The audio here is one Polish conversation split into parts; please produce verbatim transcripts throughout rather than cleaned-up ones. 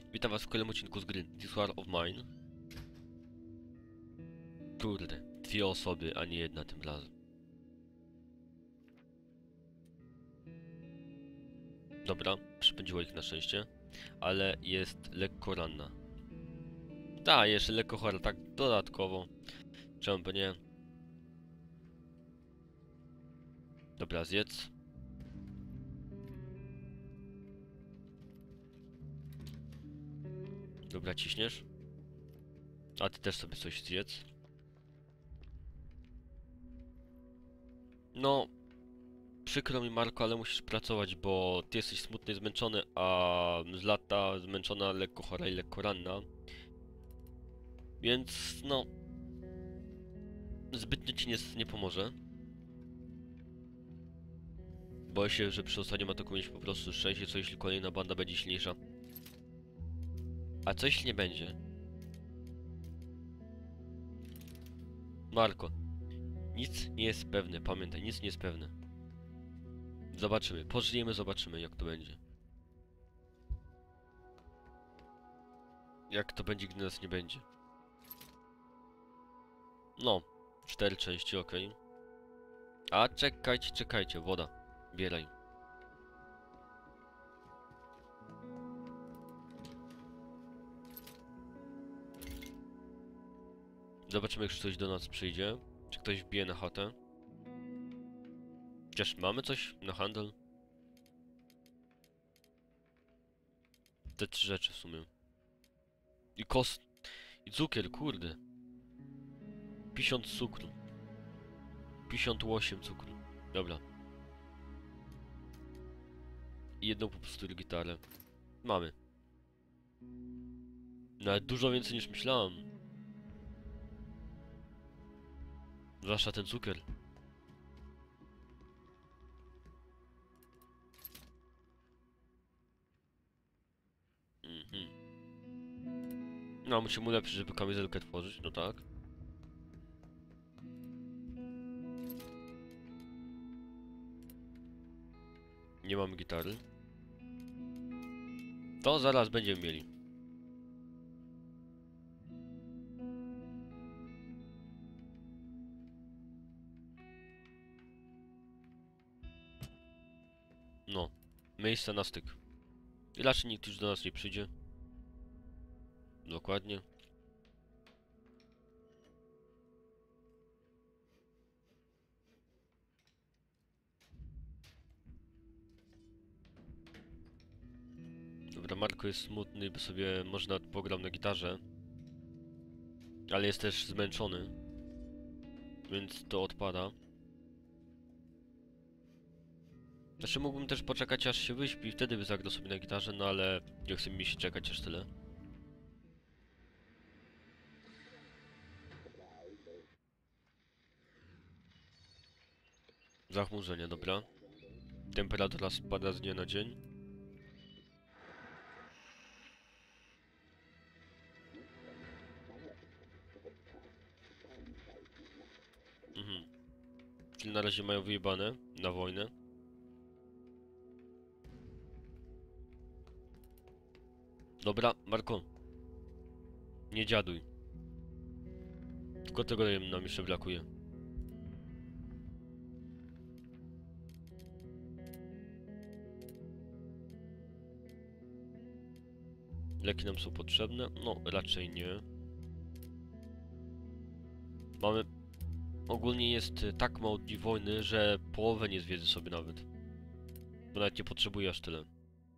Witam was w kolejnym odcinku z gry This War of Mine. Kurde, dwie osoby, a nie jedna tym razem. Dobra, przypędziło ich na szczęście, ale jest lekko ranna. Ta, jeszcze lekko chora, tak dodatkowo. Czemu by nie? Dobra, zjedz. Dobra, ciśniesz. A ty też sobie coś zjedz. No, przykro mi, Marko, ale musisz pracować, bo ty jesteś smutny, zmęczony, a z lata zmęczona, lekko chora i lekko ranna. Więc, no, zbytnio ci nie, nie pomoże. Boję się, że przy ostatnim ataku mieć po prostu szczęście, co jeśli kolejna banda będzie silniejsza. A co jeśli nie będzie? Marko, nic nie jest pewne, pamiętaj, nic nie jest pewne. Zobaczymy, pożyjemy, zobaczymy jak to będzie. Jak to będzie, gdy nas nie będzie. No, cztery części, ok. A czekajcie, czekajcie, woda. Bieraj. Zobaczymy, czy ktoś do nas przyjdzie. Czy ktoś wbije na chatę. Chociaż mamy coś na handel? Te trzy rzeczy w sumie. I kost... I cukier, kurde. pięćdziesiąt cukru. pięćdziesiąt osiem cukru. Dobra. I jedną po prostu gitarę. Mamy. Nawet dużo więcej niż myślałem. Zwłaszcza ten cukier. Mhm. No, musimy ulepszyć, żeby kamizelkę tworzyć, no tak. Nie mamy gitary. To zaraz będziemy mieli. No. Miejsce na styk. I raczej nikt już do nas nie przyjdzie. Dokładnie. Dobra, Marko jest smutny, by sobie można pograł na gitarze. Ale jest też zmęczony. Więc to odpada. Znaczy mógłbym też poczekać aż się wyśpi i wtedy by zagrał sobie na gitarze, no ale nie chcę mi się czekać aż tyle. Zachmurzenie, dobra. Temperatura spada z dnia na dzień. Mhm. Czyli na razie mają wyjebane na wojnę. Dobra, Marko. Nie dziaduj. Tylko tego nam jeszcze brakuje. Leki nam są potrzebne? No, raczej nie. Mamy... Ogólnie jest tak mało dni wojny, że połowę nie zwiedzę sobie nawet. Bo nawet nie potrzebuję aż tyle.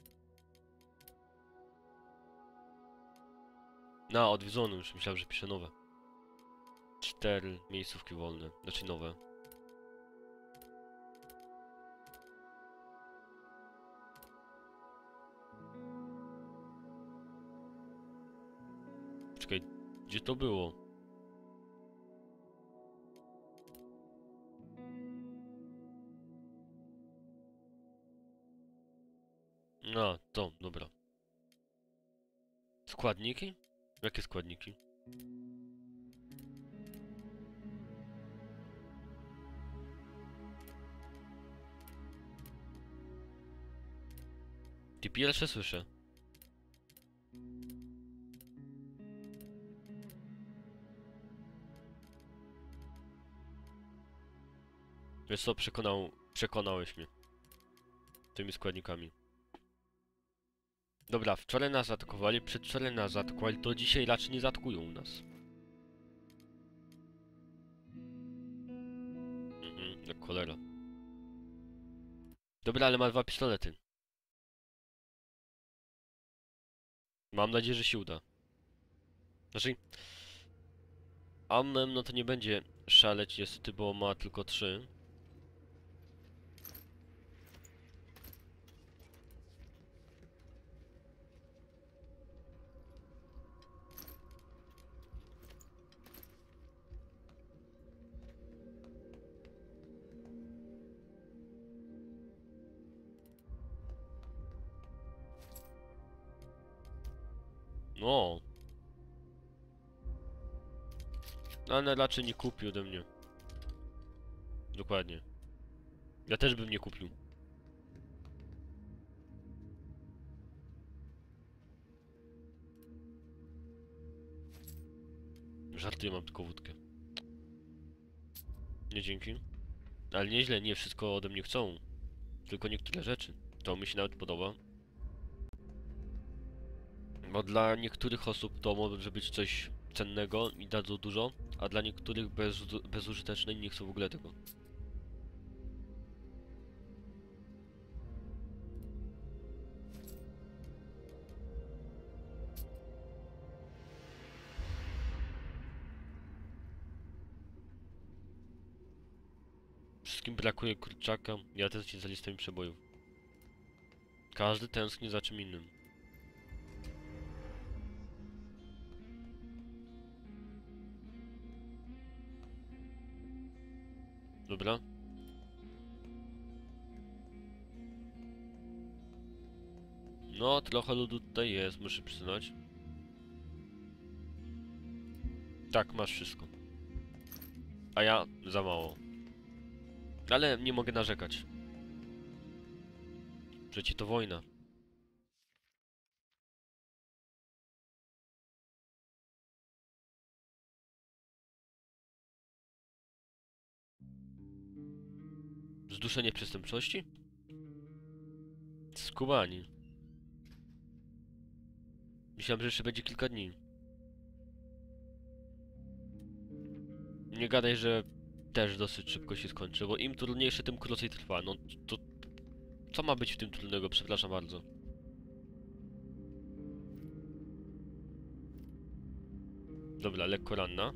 Na, odwiedzonym już myślałem, że piszę nowe. Cztery miejscówki wolne, znaczy nowe. Czekaj, gdzie to było? No, to, dobra. Składniki? Jakie składniki? Ty pierwsze słyszę. Wiesz co, przekonał, przekonałeś mnie tymi składnikami. Dobra, wczoraj nas zaatakowali, przedwczoraj nas zaatakowali, to dzisiaj raczej nie zaatakują u nas. Mhm, jak cholera. Dobra, ale ma dwa pistolety. Mam nadzieję, że się uda. Znaczy... Ammem, no to nie będzie szaleć niestety, bo ma tylko trzy. No. Ale raczej nie kupi ode mnie. Dokładnie. Ja też bym nie kupił. Żartuję, mam tylko wódkę. Nie dzięki. Ale nieźle, nie wszystko ode mnie chcą. Tylko niektóre rzeczy. To mi się nawet podoba. Bo dla niektórych osób to może być coś cennego i dadzą dużo, a dla niektórych bez, bezużyteczne i nie chcą w ogóle tego. Wszystkim brakuje kurczaka, ja tęsknię za listami przebojów. Każdy tęskni za czym innym. Dobra. No, trochę ludu tutaj jest, muszę przyznać. Tak, masz wszystko. A ja za mało. Ale nie mogę narzekać. Przecież to wojna. Zduszenie przestępczości? Skubani. Myślałem, że jeszcze będzie kilka dni. Nie gadaj, że też dosyć szybko się skończy, bo im trudniejsze, tym krócej trwa. No to... Co ma być w tym trudnego? Przepraszam bardzo. Dobra, lekko ranna.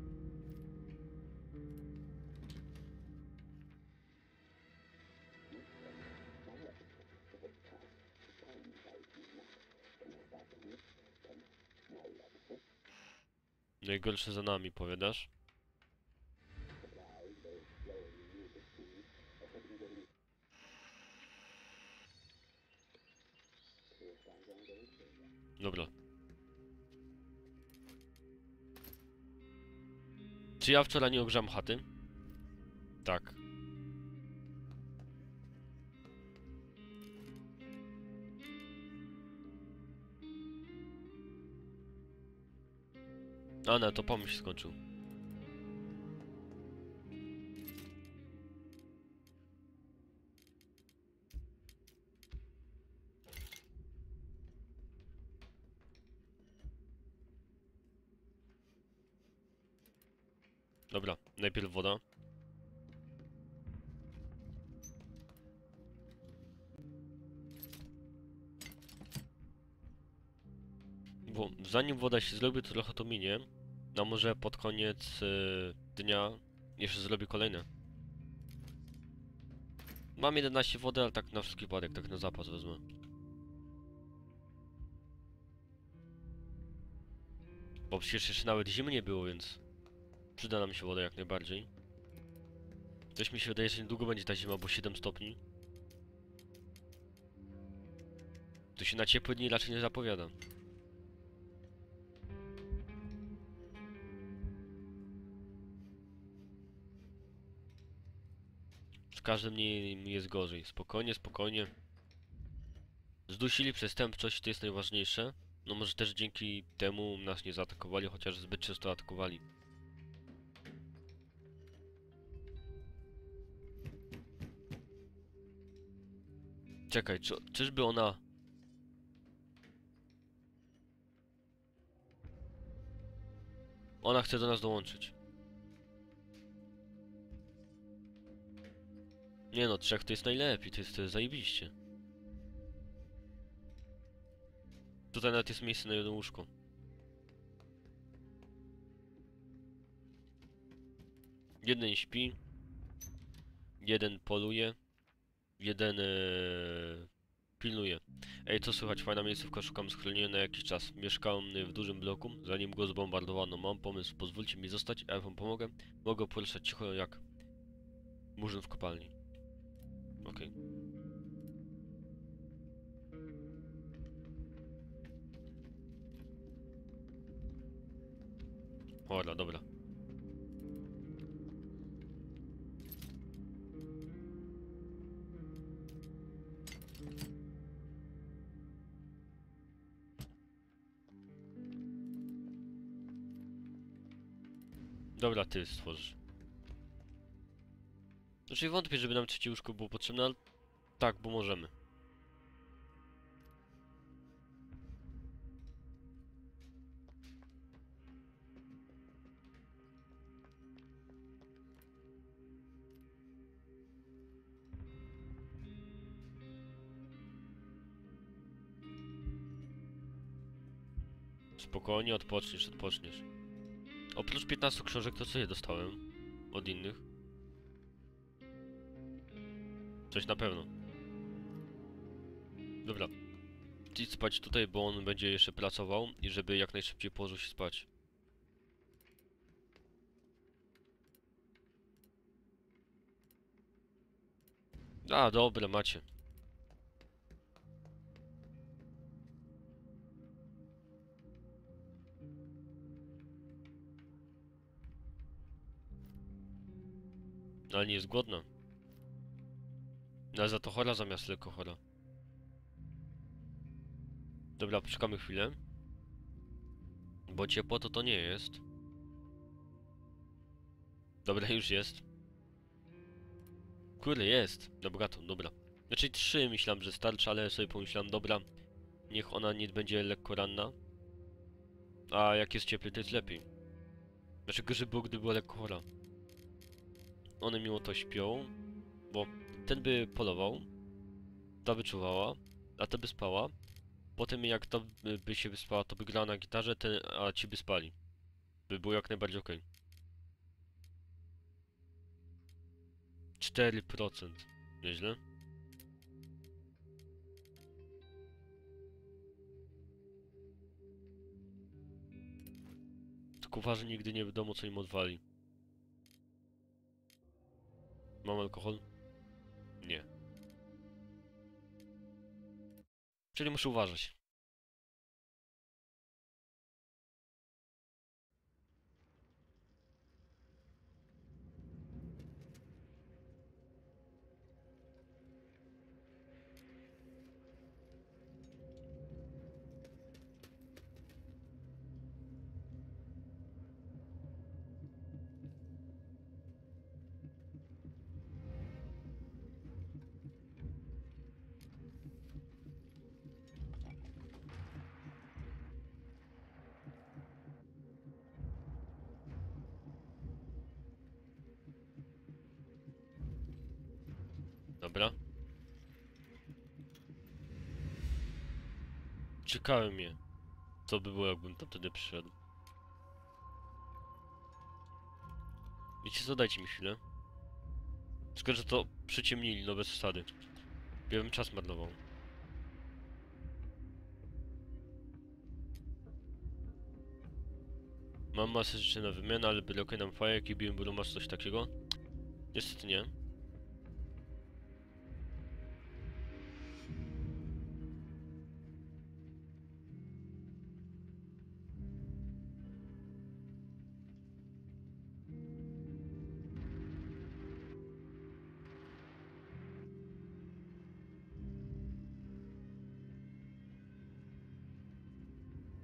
Najgorsze za nami, powiadasz? Dobra. Czy ja wczoraj nie ogrzałem chaty? Tak. A no, to pomysł się skończył. Dobra, najpierw woda. Bo zanim woda się zrobi, to trochę to minie. No może pod koniec yy, dnia jeszcze zrobię kolejne. Mam jedenaście wody, ale tak na wszelki wypadek, tak na zapas wezmę. Bo przecież jeszcze nawet zimy nie było, więc przyda nam się woda jak najbardziej. Coś mi się wydaje, że niedługo będzie ta zima, bo siedem stopni. To się na ciepłe dni raczej nie zapowiada. Z każdym dniem jest gorzej. Spokojnie, spokojnie. Zdusili przestępczość, to jest najważniejsze. No może też dzięki temu nas nie zaatakowali, chociaż zbyt często atakowali. Czekaj, czy, czyżby ona... Ona chce do nas dołączyć. Nie no, trzech to jest najlepiej, to jest, to jest zajebiście. Tutaj nawet jest miejsce na jedno łóżko. Jeden śpi. Jeden poluje. Jeden ee, pilnuje. Ej, co słychać? Fajna miejscówka, szukam schronienia na jakiś czas. Mieszkałem w dużym bloku, zanim go zbombardowano. Mam pomysł, pozwólcie mi zostać, a ja wam pomogę. Mogę poruszać cicho jak murzyn w kopalni. Okej. Okay. Dobra, dobra. Dobra, ty stworzysz. Znaczy wątpię, żeby nam trzecie łóżko było potrzebne, ale tak, bo możemy. Spokojnie, odpoczniesz, odpoczniesz. Oprócz piętnastu książek, to co je dostałem? Od innych? Coś na pewno. Dobra. Idź spać tutaj, bo on będzie jeszcze pracował i żeby jak najszybciej położył się spać. A, dobra, macie. Ale nie jest głodna. Ale za to chora zamiast lekko chora. Dobra, poczekamy chwilę. Bo ciepło to to nie jest. Dobra, już jest. Kurde, jest. Na bogato, dobra. Znaczy trzy myślałem, że starczy, ale sobie pomyślałem, dobra. Niech ona nie będzie lekko ranna. A jak jest cieplej, to jest lepiej. Znaczy gorzej było, gdy była lekko chora. One mimo to śpią. Bo ten by polował. Ta wyczuwała. A ta by spała. Potem jak ta by się wyspała, to by grała na gitarze, ten, a ci by spali. By było jak najbardziej okej. cztery procent. Nieźle. Tylko uważaj, nigdy nie wiadomo, co im odwali. Mam alkohol? Nie. Czyli muszę uważać. Dobra. Czekałem mnie. Co by było, jakbym tam wtedy przyszedł. Wiecie co, dajcie mi chwilę. Tylko, że to przyciemnili, no bez przesady. Ja bym czas marnował. Mam masę rzeczy na wymianę, ale byle nam fajek i biłem masz coś takiego? Niestety nie.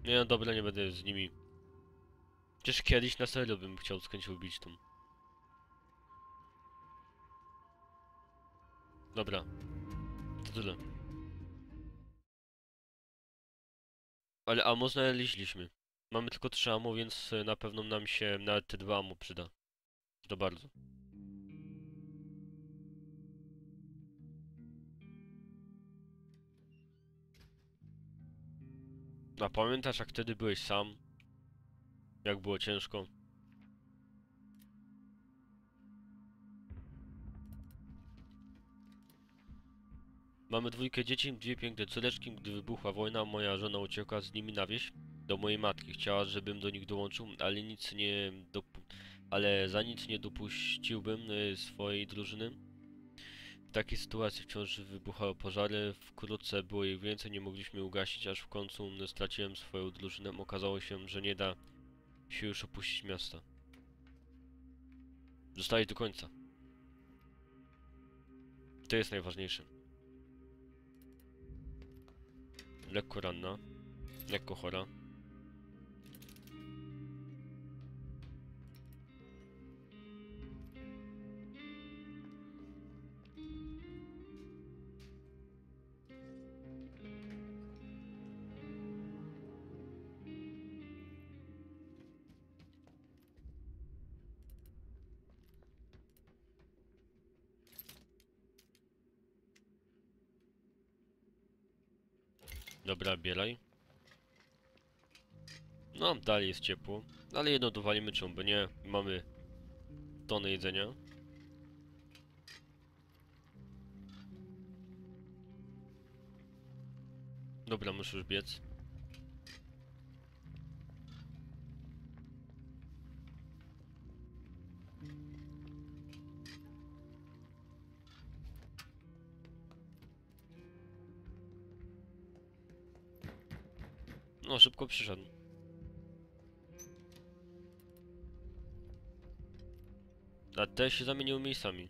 Nie, no dobra, nie będę z nimi. Przecież kiedyś na serio bym chciał z chęcią bić tą. Dobra, to tyle. Ale ammo znaleźliśmy. Mamy tylko trzy ammo, więc y, na pewno nam się nawet te dwa ammo przyda. To bardzo. A pamiętasz, jak wtedy byłeś sam? Jak było ciężko? Mamy dwójkę dzieci, dwie piękne córeczki. Gdy wybuchła wojna, moja żona uciekła z nimi na wieś do mojej matki. Chciała, żebym do nich dołączył, ale nic nie dopu ale za nic nie dopuściłbym y, swojej drużyny. W takiej sytuacji wciąż wybuchały pożary. Wkrótce było ich więcej, nie mogliśmy ugasić, aż w końcu straciłem swoją drużynę. Okazało się, że nie da się już opuścić miasta. Zostali do końca. To jest najważniejsze. Lekko ranna, lekko chora. Dobra, bieraj. No, dalej jest ciepło. Ale jedno dowalimy, czemu by nie. Mamy tonę jedzenia. Dobra, muszę już biec. No, szybko przyszedł. A te się zamieniły miejscami.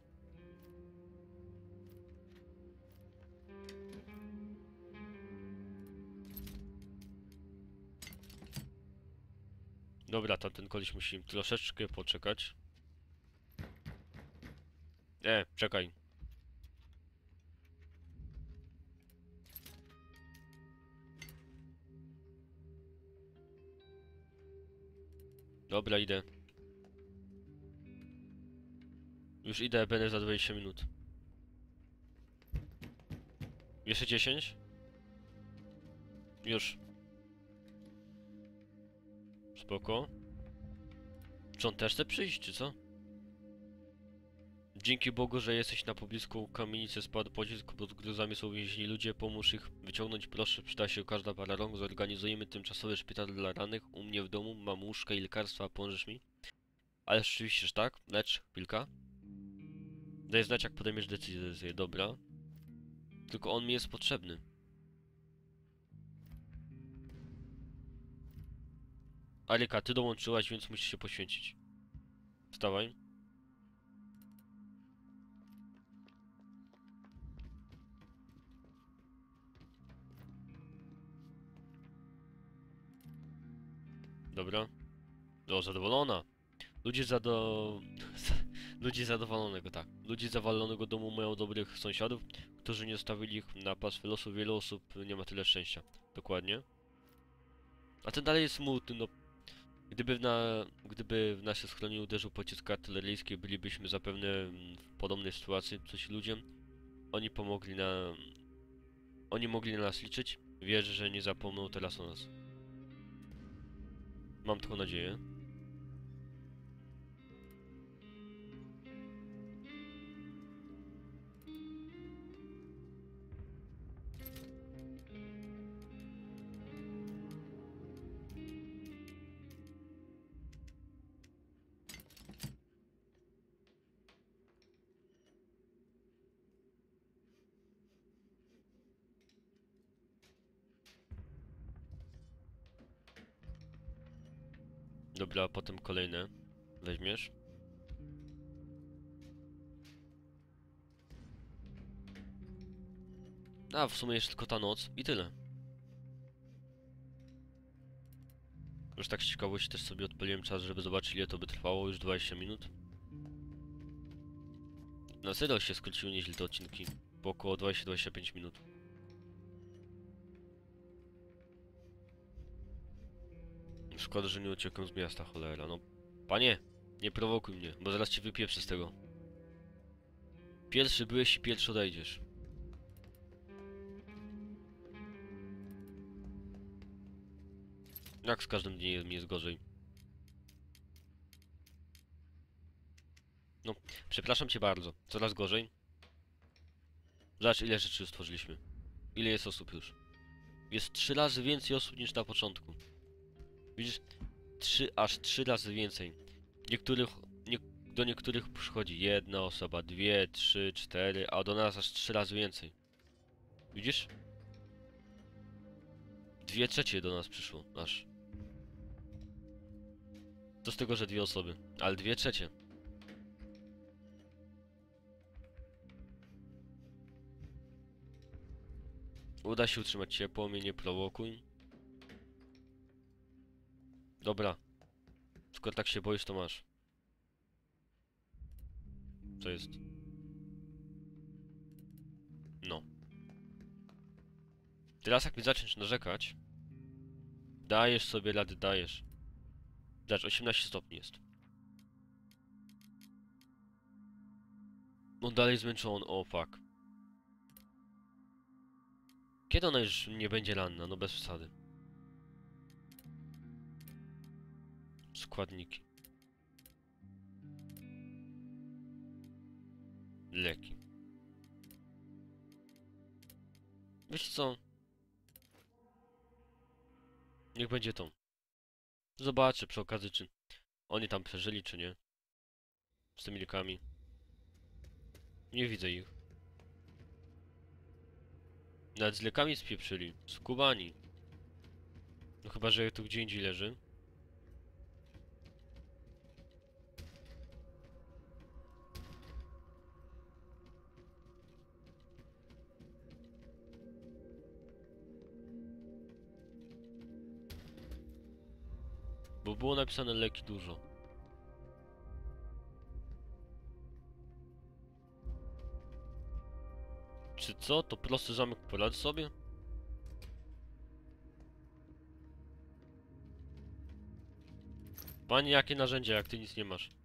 Dobra, tamten koleś musi troszeczkę poczekać. E, czekaj. Dobra, idę. Już idę, będę za dwadzieścia minut. Jeszcze dziesięć? Już. Spoko. Czy on też chce przyjść, czy co? Dzięki Bogu, że jesteś na poblisku kamienicy, spadł pocisk, pod gruzami są więźni ludzie, pomóż ich wyciągnąć, proszę, przyda się każda para rąk, zorganizujemy tymczasowy szpital dla rannych, u mnie w domu, mam łóżka i lekarstwa, pomożesz mi? Ale rzeczywiście, że tak, lecz, chwilka. Daj znać, jak podejmiesz decyzję, dobra. Tylko on mi jest potrzebny. Aryka, ty dołączyłaś, więc musisz się poświęcić. Wstawaj. Dobra. O, zadowolona. Ludzie zado... Ludzie zadowolonego, tak. Ludzie zawalonego domu mają dobrych sąsiadów, którzy nie zostawili ich na pastwę losu. Wiele osób nie ma tyle szczęścia. Dokładnie. A ten dalej jest smutny, no. Gdyby w, na... Gdyby w nasze schronienie uderzył pocisk artyleryjski, bylibyśmy zapewne w podobnej sytuacji, co ci ludzie. Oni pomogli na... Oni mogli na nas liczyć. Wierzę, że nie zapomną teraz o nas. Mam taką nadzieję. Dobra, a potem kolejne. Weźmiesz. A, w sumie jeszcze tylko ta noc i tyle. Już tak z ciekawości też sobie odpaliłem czas, żeby zobaczyć, ile to by trwało. Już dwadzieścia minut. Na serio się skróciły nieźle te odcinki. Po około dwadzieścia do dwudziestu pięciu minut. Szkoda, że nie uciekłem z miasta, cholera. No, panie, nie prowokuj mnie, bo zaraz cię wypieprzę z tego. Pierwszy byłeś i pierwszy odejdziesz. Jak z każdym dniem mi jest gorzej. No, przepraszam cię bardzo. Coraz gorzej. Zobacz, ile rzeczy stworzyliśmy. Ile jest osób już. Jest trzy razy więcej osób niż na początku. Widzisz? Trzy, aż trzy razy więcej. Niektórych, nie, do niektórych przychodzi jedna osoba, dwie, trzy, cztery, a do nas aż trzy razy więcej. Widzisz? Dwie trzecie do nas przyszło, aż. To z tego, że dwie osoby, ale dwie trzecie. Uda się utrzymać ciepło, mnie nie prowokuj. Dobra. Skoro tak się boisz, to masz. Co jest? No. Teraz jak mi zaczniesz narzekać, dajesz sobie rady, dajesz. Zobacz, osiemnaście stopni jest. On dalej zmęczony, o fuck. Kiedy ona już nie będzie ranna? No bez przesady. Składniki. Leki. Wiesz co? Niech będzie to. Zobaczę przy okazji, czy oni tam przeżyli, czy nie. Z tymi lekami. Nie widzę ich. Nawet z lekami spieprzyli. Skubani. No chyba, że tu gdzie indziej leży. Bo było napisane leki dużo. Czy co? To prosty zamek poradzi sobie? Panie, jakie narzędzia, jak ty nic nie masz?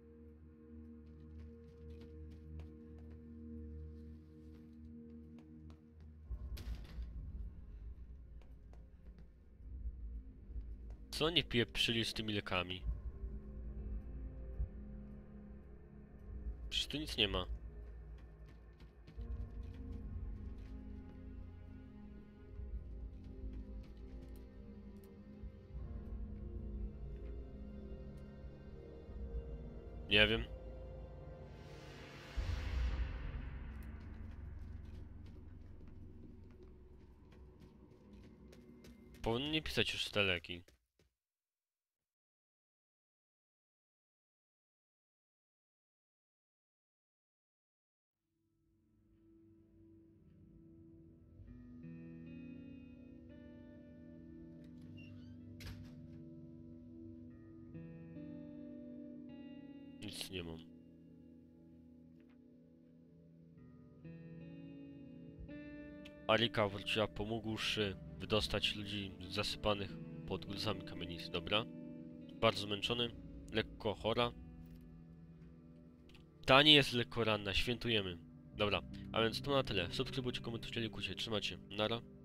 Co nie pieprzyli z tymi lekami? Przecież tu nic nie ma. Nie wiem. Powinni pisać już te leki. Nic nie mam. Arika wróciła pomógłszy wydostać ludzi zasypanych pod gruzami kamienic, dobra? Bardzo zmęczony, lekko chora. Ta nie jest lekko ranna, świętujemy. Dobra, a więc to na tyle. Subskrybujcie, komentujcie, lajkujcie, trzymajcie. Nara.